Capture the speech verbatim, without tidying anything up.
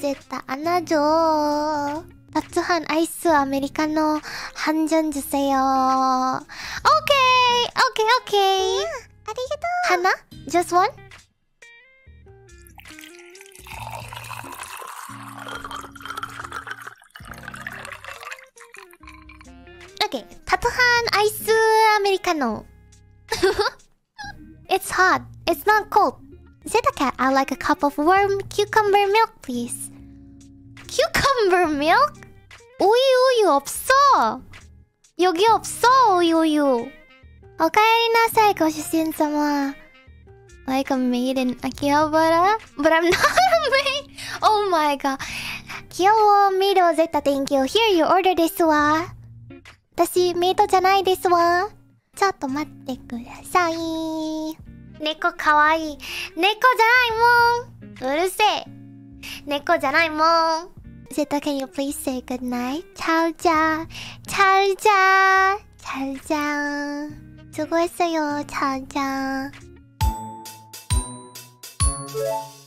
제타 안아줘. 따뜻한 아이스 아메리카노 한 잔 주세요. 오케이, 오케이, 오케이. 응, 아리가또. 하나? Just one? 오케이, 따뜻한 아이스 아메리카노. It's hot. It's not cold. Zeta cat, I'd like a cup of warm cucumber milk, please. Cucumber milk? 우유 우유 없어. 여기 없어 우유 우유. 오카에리나사이 고주신様. Like a maid in Akihabara, but I'm not a maid. Oh my god. 귀여워 미로 Zeta, thank you. Here your order ですわ。私メイドじゃないですわ。ちょっと待ってください。猫かわいい。猫じゃないもん。うるせえ。猫じゃないもん。Zeta, can you please say goodnight? 잘 자. 잘 자. 잘 자. 수고했어요. 잘 자.